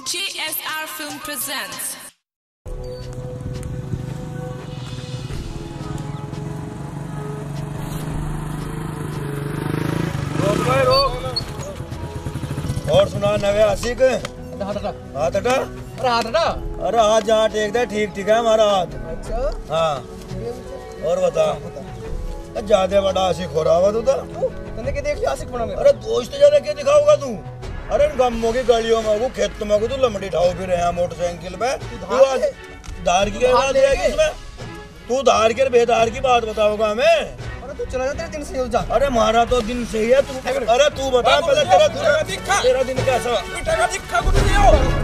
JSR Film presents. और सुना नवे आशिक हाथ हटा अरे हाथ हटा अरे हाथ जहाँ टेक दे ठीक है हमारा हाथ। अच्छा हाँ और बता ज्यादा बड़ा आशिक हो रहा हुआ तू तूने क्या देख लिया आशिक बना। अरे दोस्त ज्यादा क्या दिखाऊंगा तू। अरे गमों की गलियों में खेत में तू लमड़ी ठाओ फिर है मोटरसाइकिल पे तू धार की क्या बात है इसमें। तू धार के बेधार की बात बताओगा हमें। तू चला जा तेरे दिन से जा। अरे मारा तो दिन से ही है तू। अरे तू बता पहले तेरा दिन कैसा दिखा कुछ नहीं हो।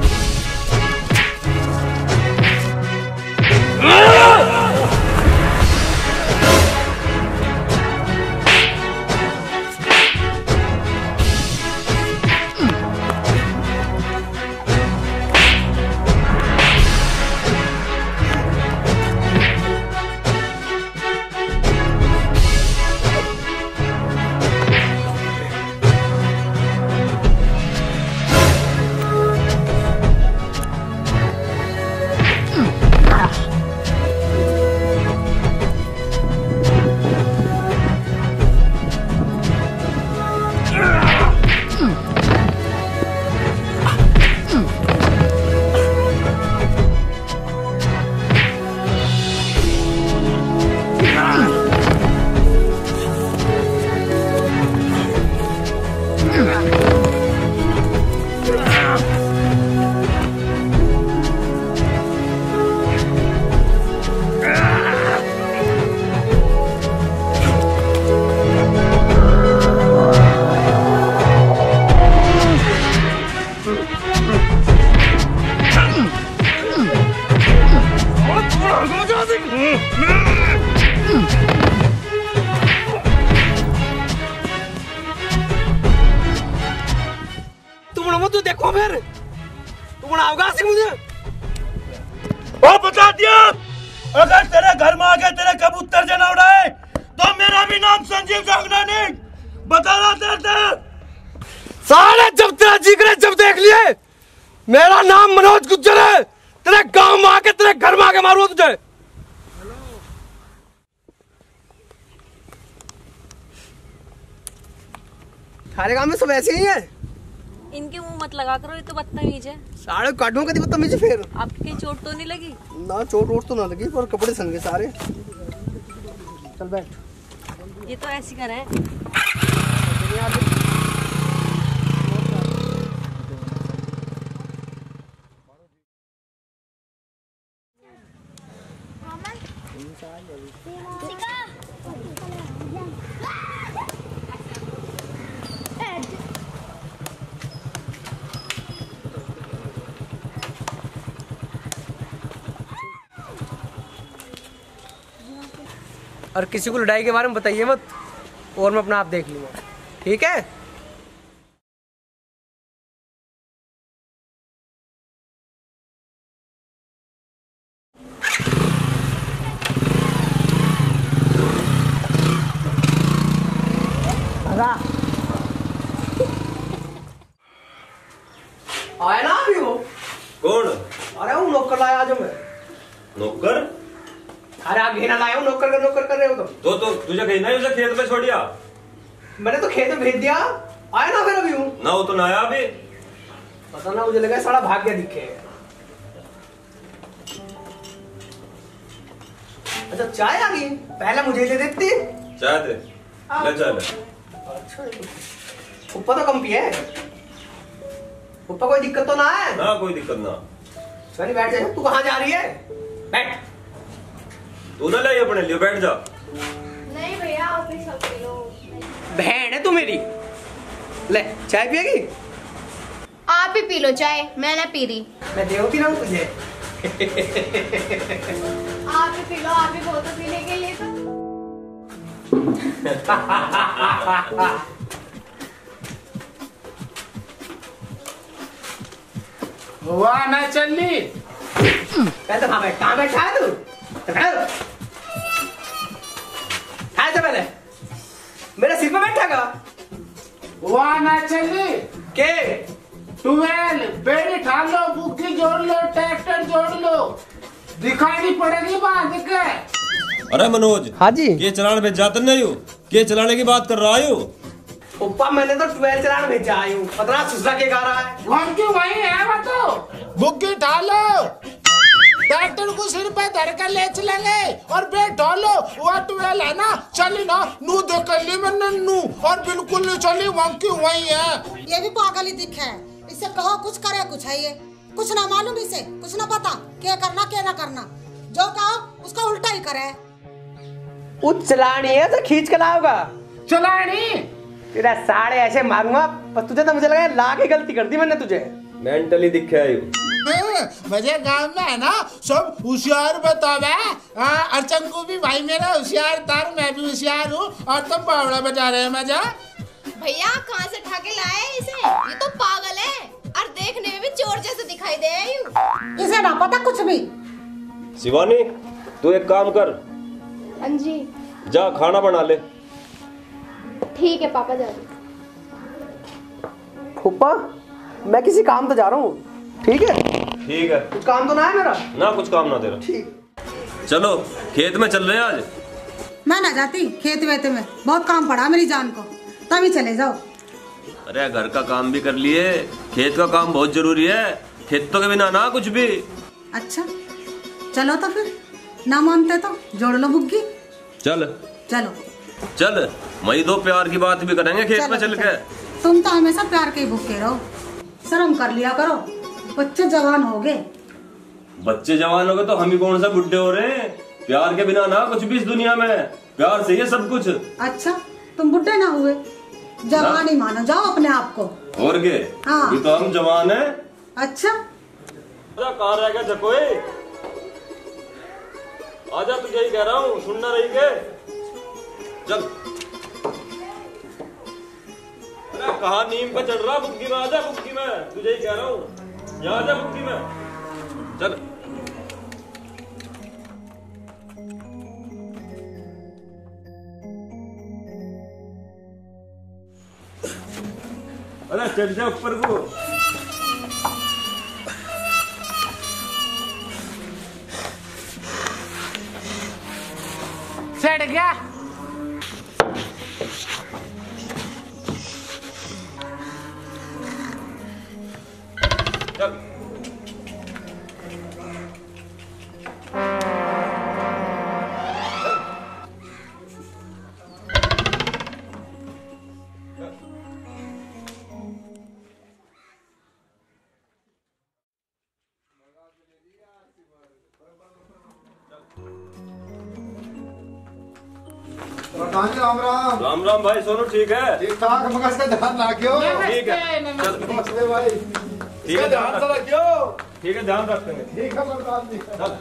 तू देखो फिर तू बनाओगा मुझे और बता दिया अगर तेरे घर में आके तेरे कबूतर जना उड़ाए तो मेरा भी नाम संजीव जागनानी बता रहा तेरे साले। जब तेरा जी करे जब देख लिए मेरा नाम मनोज गुज्जर है। तेरे गांव में आके तेरे घर में आके मारूंगा तुझे। सारे गांव में सब ऐसे ही है। इनके मुंह मत लगा करो, ये तो बदतमीज है। सारे काटूं कभी बदतमीज फिर। आपकी कहीं चोट तो नहीं लगी? ना चोट वोट तो ना लगी पर कपड़े संगे सारे। चल बैठ। ये तो ऐसी कर है। और किसी को लड़ाई के बारे में बताइए मत और मैं अपना आप देख लूंगा, ठीक है? आया ना अभी वो? कौन? अरे वो नौकर लाया आज मैं। नौकर? अरे आप घेरा लाए हो, नौकर कर रहे हो तुम। तो तुझे कहीं नहीं उसे खेत में छोड़ दिया? मैंने तो खेत में भेज दिया। आया ना फिर अभी हूँ ना वो तो ना आया अभी। पता ना मुझे लगा सारा भाग गया दिखे। अच्छा चाय आ गई, पहले मुझे दे देती। चाय दे ले चाय ले। अच्छा उपा तो कम पिए। उपा कोई दिक्कत तो ना है ना? कोई दिक्कत ना। चल बैठ जा। तू कहाँ जा रही है? बैठ। तू ना ले अपने लिए बैठ जा। नहीं भैया ऑफिस पी लो। बहन है तू मेरी। ले चाय पिएगी? आप ही पी लो चाय, मैं ना पी रही। मैं देवती ना हूँ तुझे। आप ही पी लो, आप ही बोलते पीने के लिए तो। वाह ना चलनी। तो कहाँ बैठा है तू? पहले मेरे सिर पे बैठा। वाह ना चलनी के 12 बेड़ी ठान लो दिखानी पड़ेगी बांध के। अरे मनोज, हाँ जी। ये चलान भेज जाते नहीं हो, के चलाने की बात कर रहा हो? उपा मैंने तो 12 चलान भेजा आई हूँ, पता सुसरा के गा रहा है। हम क्यों वही है वो तो। बुग्गी ढालो, ट्रैक्टर को सिर पे धर कर ले चलेंगे और बैठो लो। वो 12 है ना, चली ना नू देख ली मैंने नू, और बिल्कुल नहीं चली, वहाँ की वही है। ये भी पागल ही दिख है, इससे कहो कुछ करे कुछ है, ये कुछ ना मालूम, इसे कुछ ना पता क्या करना क्या ना करना, जो कहो उसका उल्टा ही करे। उस चलानी है तो खींच के लाओगा। चलानी तेरा साड़े ऐसे मारूंगा, पर तुझे तो मुझे लगा ला के गलती कर दी मैंने तुझे। मेंटली दिखे आयु। मुझे गांव में है ना सब होशियार बतावे। और चंकू भी भाई मेरा होशियार तार, मैं भी होशियार हूँ, और तुम बावड़ा बजा रहे हैं मजा। भैया कहाँ से उठा के लाए इसे, ये तो पागल है और देखने में भी चोर जैसे दिखाई दे रही। इसे ना पता कुछ भी। शिवानी, तू एक काम कर, हाँ जी जा खाना बना ले। ठीक है पापा जा। फूफा मैं किसी काम तो जा रहा हूँ, ठीक है? ठीक है। कुछ काम तो ना है मेरा? ना कुछ काम ना तेरा। ठीक। चलो खेत में चल रहे हैं आज। मैं ना जाती खेत वेत में, बहुत काम पड़ा मेरी जान को, तभी चले जाओ। अरे घर का काम भी कर लिए, खेत का काम बहुत जरूरी है, खेतों के बिना ना कुछ भी। अच्छा चलो तो फिर, ना मानते तो जोड़ लो बुग्गी। चल चलो चल, मई दो प्यार की बात भी करेंगे खेत में चल के। तुम तो हमेशा प्यार के ही भूखे रहो, शर्म कर लिया करो, बच्चे जवान हो गए। बच्चे जवान हो गए तो हम ही कौन सा बुढ़े हो रहे हैं? प्यार के बिना ना कुछ भी इस दुनिया में, प्यार से ही सब कुछ। अच्छा तुम बुढ़े ना हुए, जवान ही मानो जाओ अपने आप को। और के हाँ। ये तो हम जवान हैं। अच्छा कहाँ रह गया जकोए? आजा, तुझे ही कह रहा हूँ, सुनना रही के। चल, अरे कहाँ नीम पे चढ़ रहा? बुग्गी में आजा, बुग्गी में, तुझे ही कह रहा हूँ, यहाँ आजा बुग्गी में। चल अरे चढ़ जा ऊपर को। चढ़ गया। चल राम राम। राम राम भाई सोनू, ठीक है? ठीक ठाक, मगर इसका ध्यान रखियो। ठीक है, चल नमस्ते भाई। ठीक है, ध्यान रखियो। ठीक है, ध्यान रखेंगे। ठीक है प्रधान जी। चल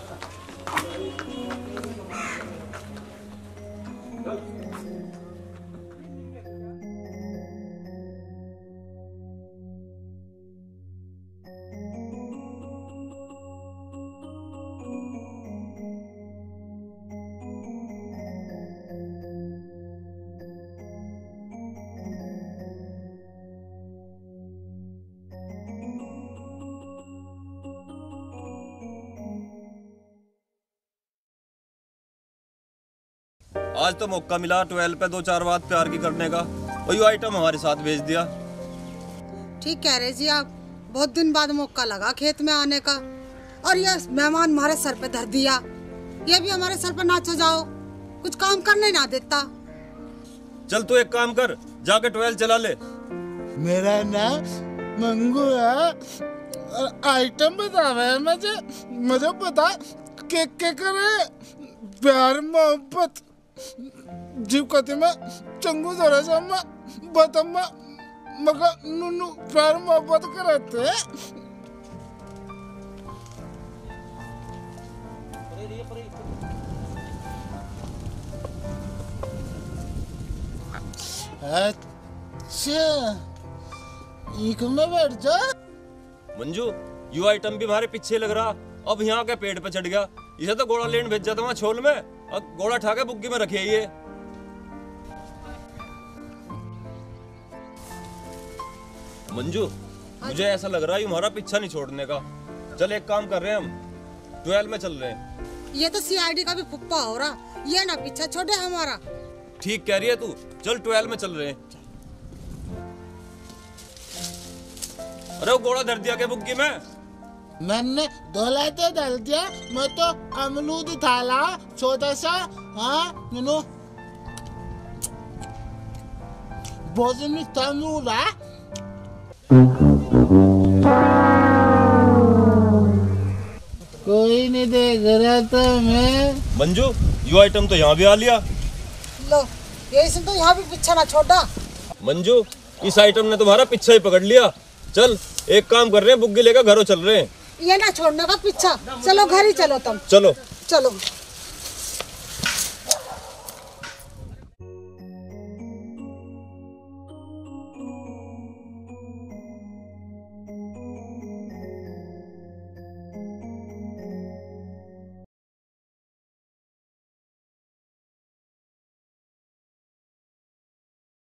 आज तो मौका मिला 12 पे 2-4 बात प्यार की करने का, वही आइटम हमारे साथ भेज दिया। ठीक कह रहे जी आप, बहुत दिन बाद मौका लगा खेत में आने का, और ये मेहमान हमारे सर पे धर दिया, ये भी हमारे सर पे नाचो जाओ, कुछ काम करने ना देता। चल तू एक काम कर, जाके 12 चला ले। मेरा नाम मंगू है, आइटम बतावे मुझे, मुझे पता के करे प्यार मोहब्बत जीव कति में चंगू धरे जम्मा बतम्मा मगर नुनु प्यार मोहब्बत करते। अच्छा एक में बैठ जा। मंजू, यू आइटम भी हमारे पीछे लग रहा, अब यहाँ के पेड़ पे चढ़ गया। इसे तो घोड़ा लेन भेज जाता वहाँ छोल में, और घोड़ा ठा के बुग्गी में रखे ये। मंजू, मुझे ऐसा लग रहा है हमारा पीछा नहीं छोड़ने का। चल एक काम कर रहे हैं हम, 12 में चल रहे हैं। ये तो सीआईडी का भी फुप्पा हो रहा, ये ना पीछा छोड़े हमारा। ठीक कह रही है तू, चल 12 में चल रहे हैं। अरे वो घोड़ा धर दिया क्या बुग्गी में? मैंने धोला तो डाल दिया, मैं तो अमरूद थाला छोटा सा। हाँ नो भोजन में तमरूद है। कोई नहीं देख रहा था मैं। मंजू ये आइटम तो यहाँ भी आ लिया। लो यही से तो यहाँ भी पीछा ना छोड़ा। मंजू इस आइटम ने तुम्हारा पीछा ही पकड़ लिया। चल एक काम कर रहे हैं, बुग्गी लेकर घरों चल रहे हैं। ये ना छोड़ने का पीछा, चलो घर ही चलो तुम। चलो चलो।